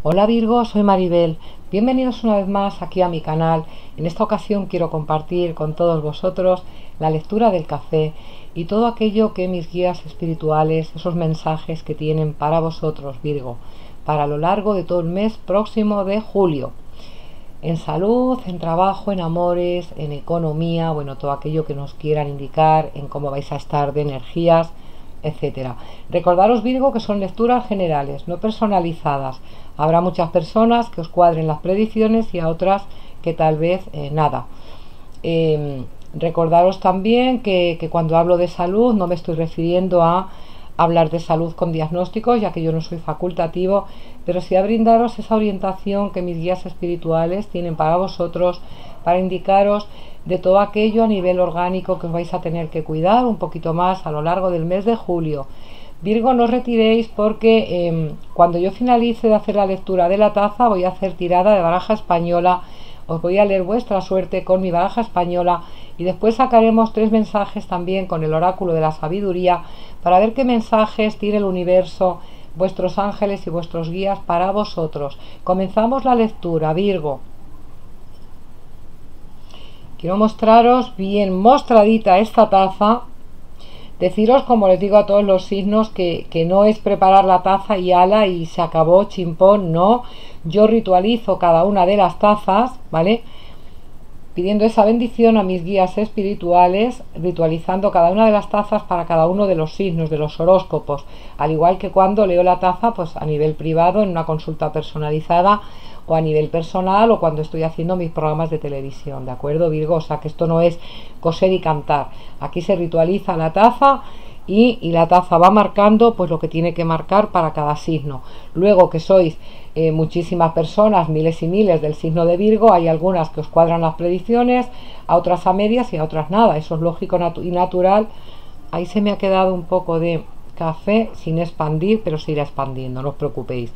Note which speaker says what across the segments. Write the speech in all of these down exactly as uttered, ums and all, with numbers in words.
Speaker 1: Hola Virgo, soy Maribel. Bienvenidos una vez más aquí a mi canal. En esta ocasión quiero compartir con todos vosotros la lectura del café y todo aquello que mis guías espirituales, esos mensajes que tienen para vosotros, Virgo, para lo largo de todo el mes próximo de julio. En salud, en trabajo, en amores, en economía, bueno, todo aquello que nos quieran indicar, en cómo vais a estar de energías, etcétera. Recordaros, Virgo, que son lecturas generales, no personalizadas. Habrá muchas personas que os cuadren las predicciones y a otras que tal vez eh, nada. Eh, recordaros también que, que cuando hablo de salud no me estoy refiriendo a hablar de salud con diagnósticos, ya que yo no soy facultativo, pero sí a brindaros esa orientación que mis guías espirituales tienen para vosotros, para indicaros de todo aquello a nivel orgánico que os vais a tener que cuidar un poquito más a lo largo del mes de julio. Virgo, no os retiréis porque eh, cuando yo finalice de hacer la lectura de la taza voy a hacer tirada de baraja española. Os voy a leer vuestra suerte con mi baraja española y después sacaremos tres mensajes también con el oráculo de la sabiduría para ver qué mensajes tiene el universo, vuestros ángeles y vuestros guías para vosotros. Comenzamos la lectura, Virgo. Quiero mostraros bien mostradita esta taza. Deciros, como les digo a todos los signos, que, que no es preparar la taza y ala y se acabó, chimpón, no. Yo ritualizo cada una de las tazas, ¿vale? Pidiendo esa bendición a mis guías espirituales, ritualizando cada una de las tazas para cada uno de los signos, de los horóscopos. Al igual que cuando leo la taza, pues a nivel privado, en una consulta personalizada, o a nivel personal, o cuando estoy haciendo mis programas de televisión, ¿de acuerdo, Virgo? O sea, que esto no es coser y cantar. Aquí se ritualiza la taza y, y la taza va marcando pues lo que tiene que marcar para cada signo. Luego, que sois eh, muchísimas personas, miles y miles del signo de Virgo, hay algunas que os cuadran las predicciones, a otras a medias y a otras nada. Eso es lógico natu y natural. Ahí se me ha quedado un poco de café sin expandir, pero se irá expandiendo, no os preocupéis.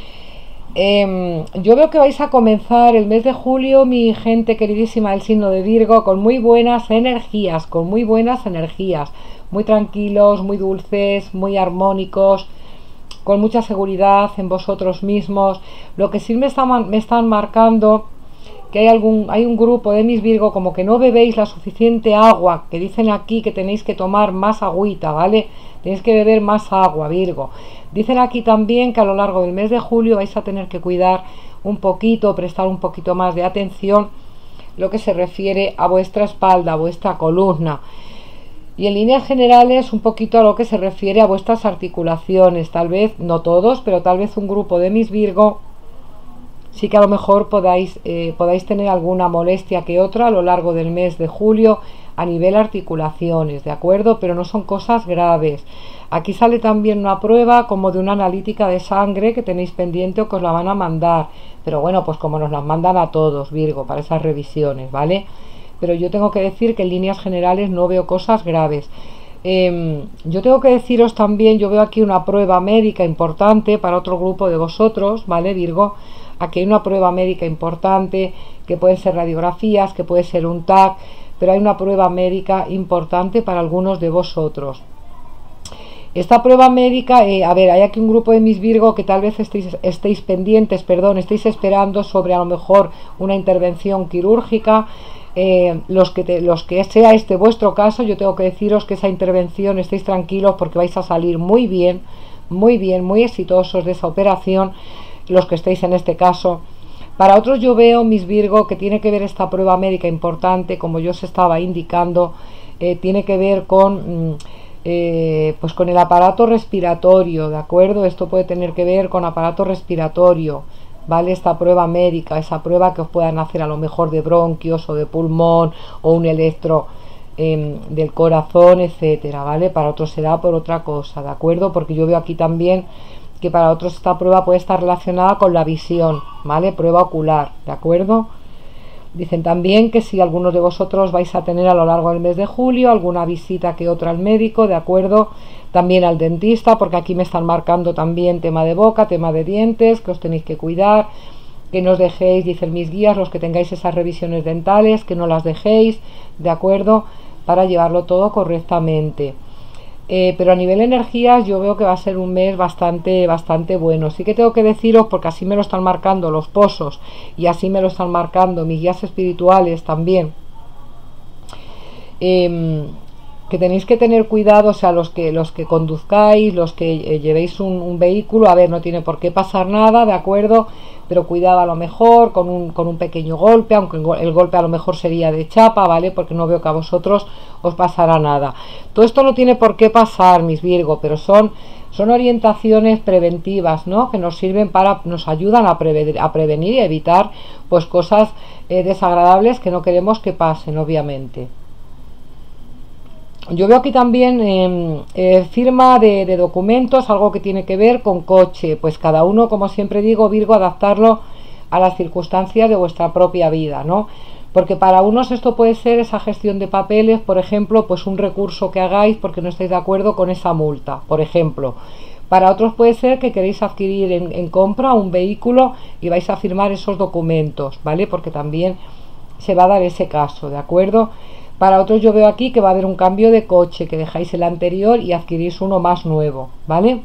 Speaker 1: Eh, yo veo que vais a comenzar el mes de julio, mi gente queridísima del signo de Virgo, con muy buenas energías, con muy buenas energías, muy tranquilos, muy dulces, muy armónicos, con mucha seguridad en vosotros mismos. Lo que sí me están, me están marcando que hay algún hay un grupo de mis Virgo como que no bebéis la suficiente agua, que dicen aquí que tenéis que tomar más agüita, ¿vale? Tenéis que beber más agua, Virgo. Dicen aquí también que a lo largo del mes de julio vais a tener que cuidar un poquito, prestar un poquito más de atención lo que se refiere a vuestra espalda, a vuestra columna. Y en líneas generales un poquito a lo que se refiere a vuestras articulaciones. Tal vez, no todos, pero tal vez un grupo de mis Virgo sí que a lo mejor podáis, eh, podáis tener alguna molestia que otra a lo largo del mes de julio a nivel articulaciones, ¿de acuerdo? Pero no son cosas graves. Aquí sale también una prueba como de una analítica de sangre que tenéis pendiente o que os la van a mandar. Pero bueno, pues como nos las mandan a todos, Virgo, para esas revisiones, ¿vale? Pero yo tengo que decir que en líneas generales no veo cosas graves. Eh, yo tengo que deciros también, yo veo aquí una prueba médica importante para otro grupo de vosotros, ¿vale, Virgo? Aquí hay una prueba médica importante, que pueden ser radiografías, que puede ser un T A C, pero hay una prueba médica importante para algunos de vosotros. Esta prueba médica, eh, a ver, hay aquí un grupo de mis Virgo que tal vez estéis, estéis pendientes, perdón, estéis esperando sobre a lo mejor una intervención quirúrgica. Eh, los, que te, los que sea este vuestro caso, yo tengo que deciros que esa intervención estéis tranquilos porque vais a salir muy bien, muy bien, muy exitosos de esa operación, los que estéis en este caso. Para otros yo veo, mis Virgo, que tiene que ver esta prueba médica importante, como yo os estaba indicando, eh, tiene que ver con, mm, eh, pues con el aparato respiratorio, ¿de acuerdo? Esto puede tener que ver con aparato respiratorio, ¿vale? Esta prueba médica, esa prueba que os puedan hacer a lo mejor de bronquios o de pulmón o un electro eh, del corazón, etcétera, ¿vale? Para otros será por otra cosa, ¿de acuerdo? Porque yo veo aquí también que para otros esta prueba puede estar relacionada con la visión, ¿vale? Prueba ocular, ¿de acuerdo? Dicen también que si algunos de vosotros vais a tener a lo largo del mes de julio alguna visita que otra al médico, ¿de acuerdo? También al dentista, porque aquí me están marcando también tema de boca, tema de dientes, que os tenéis que cuidar, que no os dejéis, dicen mis guías, los que tengáis esas revisiones dentales, que no las dejéis, ¿de acuerdo? Para llevarlo todo correctamente. Eh, pero a nivel de energías yo veo que va a ser un mes bastante bastante bueno. Sí que tengo que deciros, porque así me lo están marcando los pozos y así me lo están marcando mis guías espirituales también, eh, que tenéis que tener cuidado, o sea, los que los que conduzcáis, los que eh, llevéis un, un vehículo, a ver, no tiene por qué pasar nada, ¿de acuerdo? Pero cuidado a lo mejor con un, con un pequeño golpe, aunque el golpe a lo mejor sería de chapa, ¿vale? Porque no veo que a vosotros os pasará nada. Todo esto no tiene por qué pasar, mis Virgo, pero son, son orientaciones preventivas, ¿no? Que nos sirven para, nos ayudan a prevenir, a prevenir y a evitar pues cosas eh, desagradables que no queremos que pasen, obviamente. Yo veo aquí también eh, eh, firma de, de documentos, algo que tiene que ver con coche. Pues cada uno, como siempre digo, Virgo, adaptarlo a las circunstancias de vuestra propia vida, ¿no? Porque para unos esto puede ser esa gestión de papeles, por ejemplo, pues un recurso que hagáis porque no estáis de acuerdo con esa multa, por ejemplo. Para otros puede ser que queréis adquirir en, en compra un vehículo y vais a firmar esos documentos, ¿vale? Porque también se va a dar ese caso, ¿de acuerdo? Para otros yo veo aquí que va a haber un cambio de coche, que dejáis el anterior y adquirís uno más nuevo, ¿vale?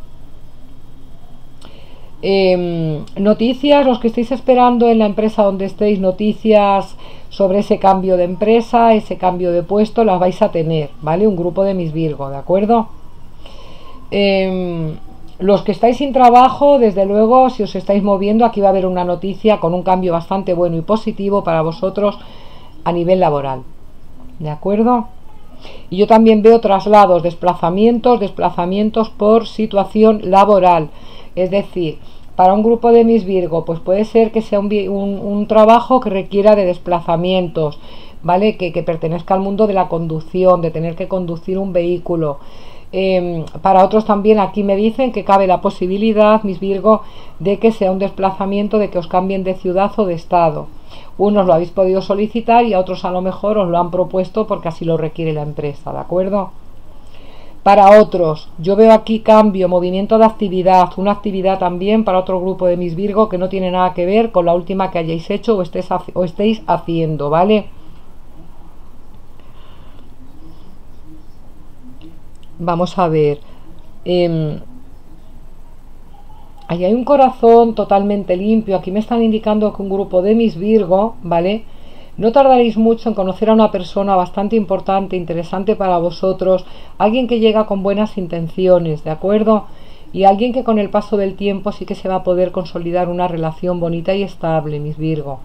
Speaker 1: Eh, noticias, los que estéis esperando en la empresa donde estéis, noticias sobre ese cambio de empresa, ese cambio de puesto, las vais a tener, ¿vale? Un grupo de mis Virgo, ¿de acuerdo? Eh, los que estáis sin trabajo, desde luego, si os estáis moviendo, aquí va a haber una noticia con un cambio bastante bueno y positivo para vosotros a nivel laboral. ¿De acuerdo? Y yo también veo traslados, desplazamientos, desplazamientos por situación laboral. Es decir, para un grupo de mis Virgo, pues puede ser que sea un, un, un trabajo que requiera de desplazamientos, ¿vale? Que, que pertenezca al mundo de la conducción, de tener que conducir un vehículo. Eh, para otros también aquí me dicen que cabe la posibilidad, mis Virgo, de que sea un desplazamiento, de que os cambien de ciudad o de estado. Unos lo habéis podido solicitar y a otros a lo mejor os lo han propuesto porque así lo requiere la empresa, ¿de acuerdo? Para otros, yo veo aquí cambio, movimiento de actividad, una actividad también para otro grupo de mis Virgo que no tiene nada que ver con la última que hayáis hecho o estéis, o estéis haciendo, ¿vale? Vamos a ver. Eh, Ahí hay un corazón totalmente limpio. Aquí me están indicando que un grupo de mis Virgo, ¿vale? No tardaréis mucho en conocer a una persona bastante importante, interesante para vosotros, alguien que llega con buenas intenciones, ¿de acuerdo? Y alguien que con el paso del tiempo sí que se va a poder consolidar una relación bonita y estable, mis Virgo.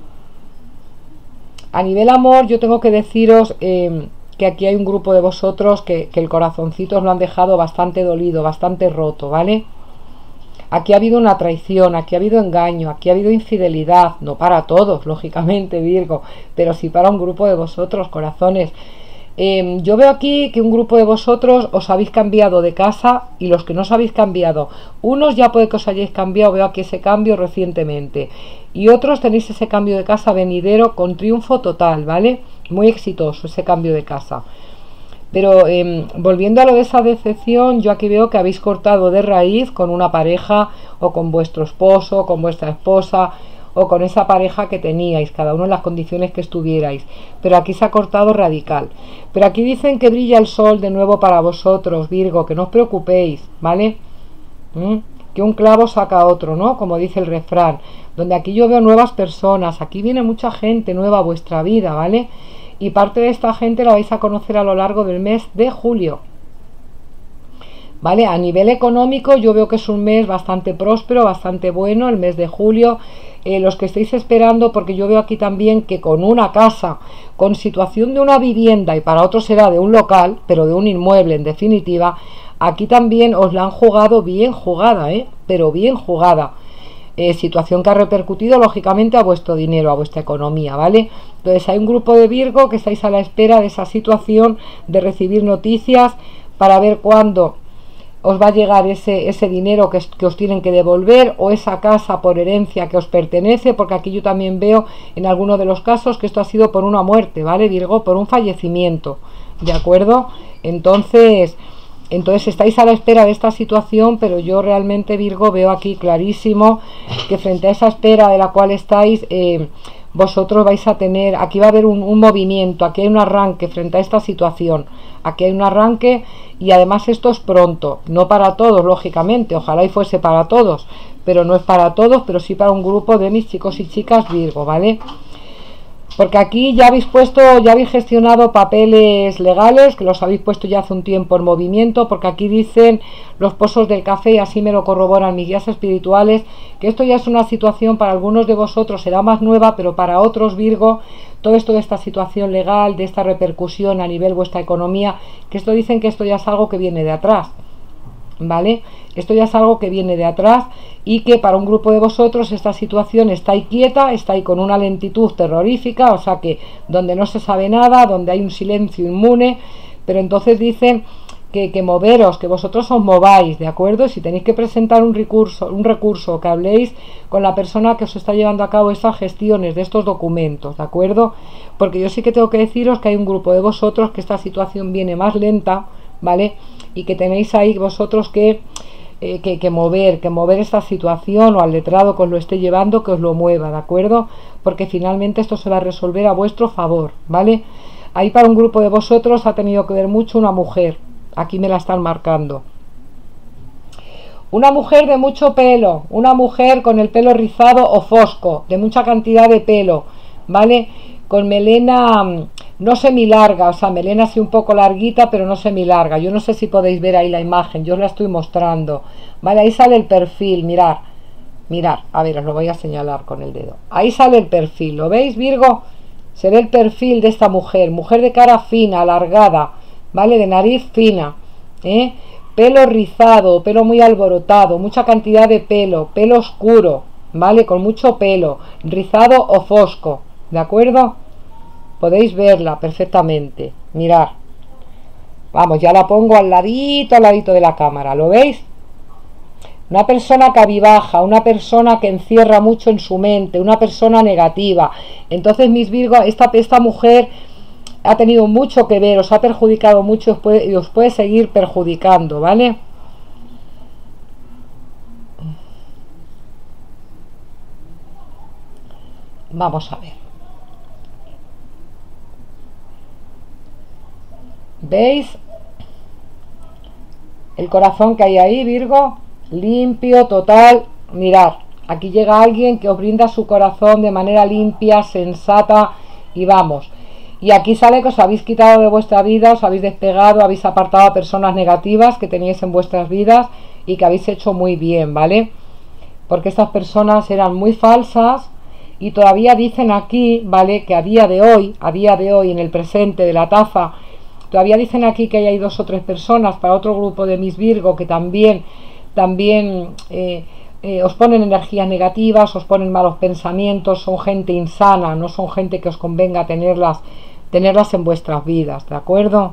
Speaker 1: A nivel amor, yo tengo que deciros eh, que aquí hay un grupo de vosotros que, que el corazoncito os lo han dejado bastante dolido, bastante roto, ¿vale? Aquí ha habido una traición, aquí ha habido engaño, aquí ha habido infidelidad, no para todos, lógicamente, Virgo, pero sí para un grupo de vosotros, corazones. Eh, yo veo aquí que un grupo de vosotros os habéis cambiado de casa y los que no os habéis cambiado, unos ya puede que os hayáis cambiado, veo aquí ese cambio recientemente, y otros tenéis ese cambio de casa venidero con triunfo total, ¿vale? Muy exitoso ese cambio de casa. Pero eh, volviendo a lo de esa decepción, yo aquí veo que habéis cortado de raíz con una pareja o con vuestro esposo, con vuestra esposa o con esa pareja que teníais, cada uno en las condiciones que estuvierais. Pero aquí se ha cortado radical. Pero aquí dicen que brilla el sol de nuevo para vosotros, Virgo, que no os preocupéis, ¿vale? ¿Mm? Que un clavo saca otro, ¿no? Como dice el refrán. Donde aquí yo veo nuevas personas, aquí viene mucha gente nueva a vuestra vida, ¿vale? Y parte de esta gente la vais a conocer a lo largo del mes de julio, ¿vale? A nivel económico yo veo que es un mes bastante próspero, bastante bueno, el mes de julio. Eh, los que estéis esperando, porque yo veo aquí también que con una casa, con situación de una vivienda, y para otros será de un local, pero de un inmueble en definitiva, aquí también os la han jugado bien jugada, ¿eh? Pero bien jugada. Eh, situación que ha repercutido lógicamente a vuestro dinero, a vuestra economía, ¿vale? Entonces hay un grupo de Virgo que estáis a la espera de esa situación, de recibir noticias para ver cuándo os va a llegar ese, ese dinero que, que os tienen que devolver, o esa casa por herencia que os pertenece, porque aquí yo también veo en algunos de los casos que esto ha sido por una muerte, ¿vale, Virgo? Por un fallecimiento, ¿de acuerdo? Entonces... Entonces estáis a la espera de esta situación, pero yo realmente, Virgo, veo aquí clarísimo que frente a esa espera de la cual estáis, eh, vosotros vais a tener, aquí va a haber un, un movimiento, aquí hay un arranque frente a esta situación, aquí hay un arranque y además esto es pronto, no para todos lógicamente, ojalá y fuese para todos, pero no es para todos, pero sí para un grupo de mis chicos y chicas Virgo, ¿vale? Porque aquí ya habéis puesto, ya habéis gestionado papeles legales, que los habéis puesto ya hace un tiempo en movimiento, porque aquí dicen los pozos del café, y así me lo corroboran mis guías espirituales, que esto ya es una situación para algunos de vosotros, será más nueva, pero para otros Virgo, todo esto de esta situación legal, de esta repercusión a nivel vuestra economía, que esto dicen que esto ya es algo que viene de atrás, ¿vale? Esto ya es algo que viene de atrás y que para un grupo de vosotros esta situación está ahí quieta, está ahí con una lentitud terrorífica, o sea que donde no se sabe nada, donde hay un silencio inmune, pero entonces dicen que, que moveros, que vosotros os mováis, ¿de acuerdo? Si tenéis que presentar un recurso, un recurso, que habléis con la persona que os está llevando a cabo estas gestiones de estos documentos, ¿de acuerdo? Porque yo sí que tengo que deciros que hay un grupo de vosotros que esta situación viene más lenta, ¿vale? Y que tenéis ahí vosotros que, eh, que, que mover, que mover esta situación, o al letrado que os lo esté llevando, que os lo mueva, ¿de acuerdo? Porque finalmente esto se va a resolver a vuestro favor, ¿vale? Ahí para un grupo de vosotros ha tenido que ver mucho una mujer, aquí me la están marcando. Una mujer de mucho pelo, una mujer con el pelo rizado o fosco, de mucha cantidad de pelo, ¿vale? Con melena no semilarga, o sea, melena así un poco larguita, pero no semilarga. Yo no sé si podéis ver ahí la imagen, yo os la estoy mostrando. Vale, ahí sale el perfil, mirar, mirar, a ver, os lo voy a señalar con el dedo. Ahí sale el perfil, ¿lo veis, Virgo? Se ve el perfil de esta mujer, mujer de cara fina, alargada, ¿vale? De nariz fina, ¿eh? Pelo rizado, pelo muy alborotado, mucha cantidad de pelo, pelo oscuro, ¿vale? Con mucho pelo, rizado o fosco, ¿de acuerdo? Podéis verla perfectamente, mirad. Vamos, ya la pongo al ladito, al ladito de la cámara, ¿lo veis? Una persona cavibaja, una persona que encierra mucho en su mente, una persona negativa. Entonces, mis Virgo, esta, esta mujer ha tenido mucho que ver, os ha perjudicado mucho y os puede, y os puede seguir perjudicando, ¿vale? Vamos a ver. ¿Veis el corazón que hay ahí, Virgo? Limpio, total. Mirad, aquí llega alguien que os brinda su corazón de manera limpia, sensata, y vamos. Y aquí sale que os habéis quitado de vuestra vida, os habéis despegado, habéis apartado a personas negativas que teníais en vuestras vidas y que habéis hecho muy bien, ¿vale? Porque estas personas eran muy falsas y todavía dicen aquí, ¿vale? Que a día de hoy, a día de hoy, en el presente de la taza, todavía dicen aquí que hay dos o tres personas para otro grupo de mis Virgo que también, también eh, eh, os ponen energías negativas, os ponen malos pensamientos, son gente insana, no son gente que os convenga tenerlas, tenerlas en vuestras vidas, ¿de acuerdo?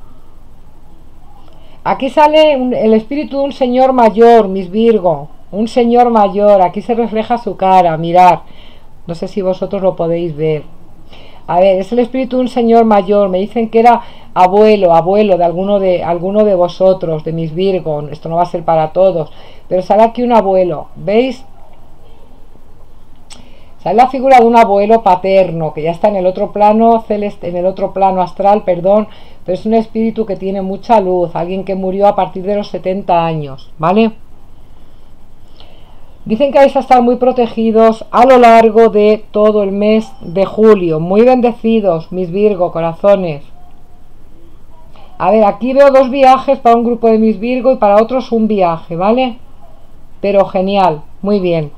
Speaker 1: Aquí sale un, el espíritu de un señor mayor, mis Virgo, un señor mayor, aquí se refleja su cara, mirad, no sé si vosotros lo podéis ver. A ver, es el espíritu de un señor mayor, me dicen que era abuelo, abuelo de alguno de alguno de vosotros, de mis Virgo, esto no va a ser para todos, pero sale aquí un abuelo, ¿veis? Sale la figura de un abuelo paterno, que ya está en el otro plano celeste, en el otro plano astral, perdón, pero es un espíritu que tiene mucha luz, alguien que murió a partir de los setenta años, ¿vale? Dicen que vais a estar muy protegidos a lo largo de todo el mes de julio. Muy bendecidos, mis Virgo, corazones. A ver, aquí veo dos viajes para un grupo de mis Virgo y para otros un viaje, ¿vale? Pero genial, muy bien.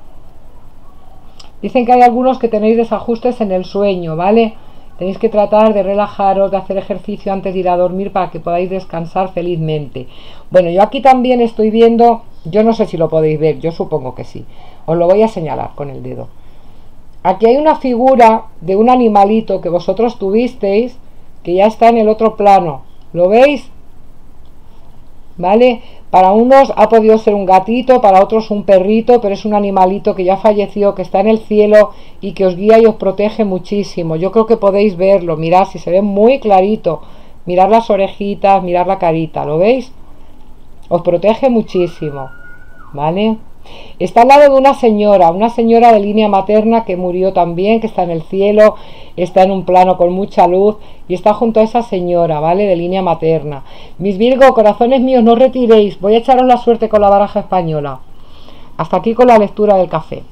Speaker 1: Dicen que hay algunos que tenéis desajustes en el sueño, ¿vale? Tenéis que tratar de relajaros, de hacer ejercicio antes de ir a dormir para que podáis descansar felizmente. Bueno, yo aquí también estoy viendo, yo no sé si lo podéis ver, yo supongo que sí. Os lo voy a señalar con el dedo. Aquí hay una figura de un animalito que vosotros tuvisteis, que ya está en el otro plano. ¿Lo veis? ¿Vale? Para unos ha podido ser un gatito, para otros un perrito, pero es un animalito que ya falleció, que está en el cielo y que os guía y os protege muchísimo. Yo creo que podéis verlo, mirad, si se ve muy clarito. Mirad las orejitas, mirad la carita, ¿lo veis? Os protege muchísimo, ¿vale? Está al lado de una señora, una señora de línea materna que murió también, que está en el cielo, está en un plano con mucha luz y está junto a esa señora, ¿vale? De línea materna. Mis Virgo, corazones míos, no os retiréis, voy a echaros la suerte con la baraja española. Hasta aquí con la lectura del café.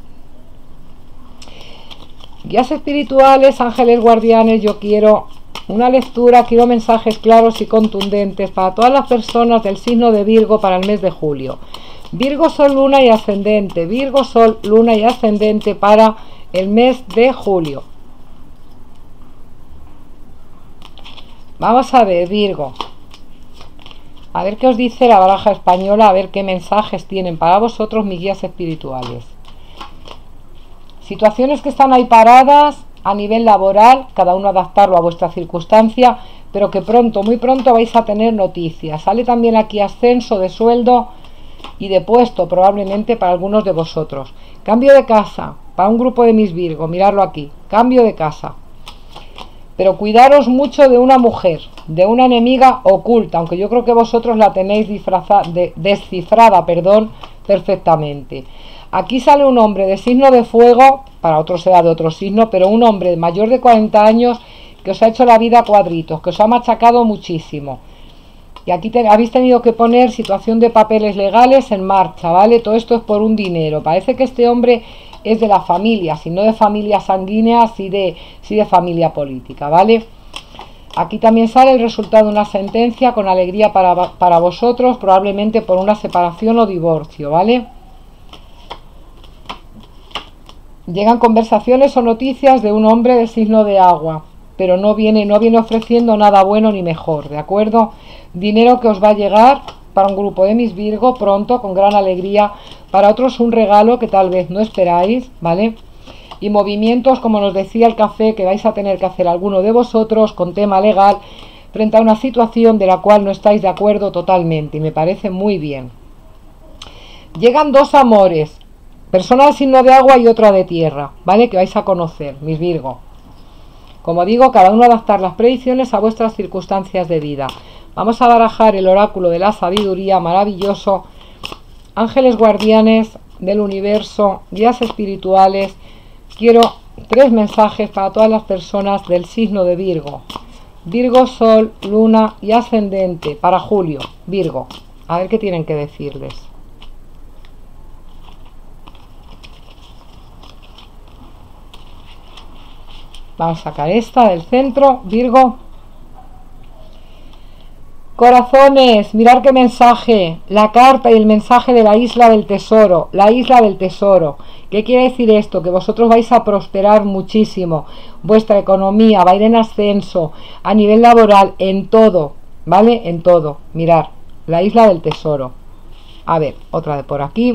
Speaker 1: Guías espirituales, ángeles guardianes, yo quiero una lectura, quiero mensajes claros y contundentes para todas las personas del signo de Virgo para el mes de julio. Virgo, Sol, Luna y Ascendente. Virgo, Sol, Luna y Ascendente para el mes de julio. Vamos a ver, Virgo. A ver qué os dice la baraja española, a ver qué mensajes tienen para vosotros mis guías espirituales. Situaciones que están ahí paradas a nivel laboral, cada uno adaptarlo a vuestra circunstancia, pero que pronto, muy pronto vais a tener noticias. Sale también aquí ascenso de sueldo y de puesto probablemente para algunos de vosotros. Cambio de casa para un grupo de mis Virgo, miradlo aquí, cambio de casa. Pero cuidaros mucho de una mujer, de una enemiga oculta, aunque yo creo que vosotros la tenéis disfrazada, de, descifrada, perdón, perfectamente. Aquí sale un hombre de signo de fuego, para otros será de otro signo, pero un hombre mayor de cuarenta años que os ha hecho la vida a cuadritos, que os ha machacado muchísimo. Y aquí te, habéis tenido que poner situación de papeles legales en marcha, ¿vale? Todo esto es por un dinero. Parece que este hombre es de la familia, si no de familia sanguínea, sí de, sí de familia política, ¿vale? Aquí también sale el resultado de una sentencia con alegría para, para vosotros, probablemente por una separación o divorcio, ¿vale? Llegan conversaciones o noticias de un hombre de signo de agua, pero no viene, no viene ofreciendo nada bueno ni mejor, ¿de acuerdo? Dinero que os va a llegar para un grupo de mis Virgo pronto, con gran alegría, para otros un regalo que tal vez no esperáis, ¿vale? Y movimientos, como nos decía el café, que vais a tener que hacer alguno de vosotros con tema legal, frente a una situación de la cual no estáis de acuerdo totalmente, y me parece muy bien. Llegan dos amores, persona de signo de agua y otra de tierra, ¿vale? Que vais a conocer, mis Virgo. Como digo, cada uno adaptar las predicciones a vuestras circunstancias de vida. Vamos a barajar el oráculo de la sabiduría, maravilloso. Ángeles guardianes del universo, guías espirituales. Quiero tres mensajes para todas las personas del signo de Virgo. Virgo, Sol, Luna y Ascendente para julio. Virgo, a ver qué tienen que decirles. Vamos a sacar esta del centro, Virgo. Corazones, mirar qué mensaje, la carta y el mensaje de la isla del tesoro, la isla del tesoro. ¿Qué quiere decir esto? Que vosotros vais a prosperar muchísimo, vuestra economía va a ir en ascenso, a nivel laboral, en todo, ¿vale? En todo, mirar, la isla del tesoro. A ver, otra de por aquí.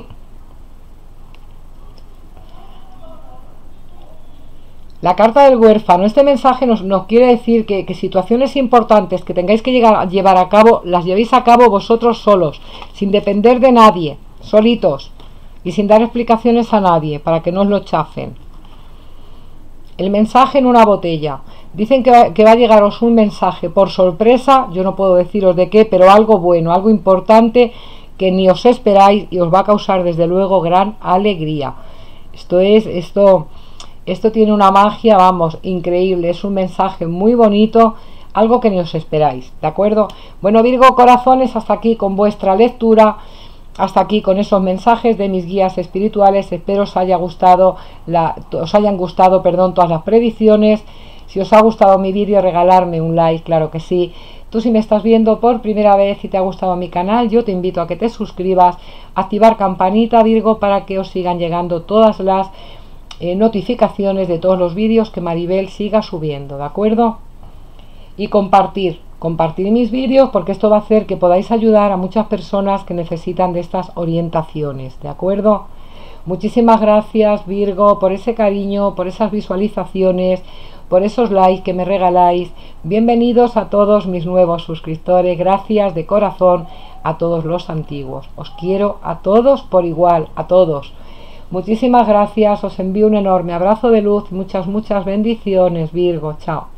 Speaker 1: La carta del huérfano, este mensaje nos, nos quiere decir que, que situaciones importantes que tengáis que llegar a llevar a cabo, las llevéis a cabo vosotros solos, sin depender de nadie, solitos, y sin dar explicaciones a nadie, para que no os lo chafen. El mensaje en una botella. Dicen que va, que va a llegaros un mensaje por sorpresa, yo no puedo deciros de qué, pero algo bueno, algo importante que ni os esperáis y os va a causar desde luego gran alegría. Esto es, esto... Esto tiene una magia, vamos, increíble. Es un mensaje muy bonito, algo que ni os esperáis, ¿de acuerdo? Bueno, Virgo, corazones, hasta aquí con vuestra lectura, hasta aquí con esos mensajes de mis guías espirituales. Espero os haya gustado, la, os hayan gustado, perdón, todas las predicciones. Si os ha gustado mi vídeo, regalarme un like, claro que sí. Tú, si me estás viendo por primera vez y te ha gustado mi canal, yo te invito a que te suscribas, activar campanita, Virgo, para que os sigan llegando todas las Eh, notificaciones de todos los vídeos que Maribel siga subiendo, ¿de acuerdo? Y compartir, compartir mis vídeos, porque esto va a hacer que podáis ayudar a muchas personas que necesitan de estas orientaciones, ¿de acuerdo? Muchísimas gracias, Virgo, por ese cariño, por esas visualizaciones, por esos likes que me regaláis. Bienvenidos a todos mis nuevos suscriptores, gracias de corazón a todos los antiguos. Os quiero a todos por igual, a todos. Muchísimas gracias, os envío un enorme abrazo de luz, muchas, muchas bendiciones, Virgo, chao.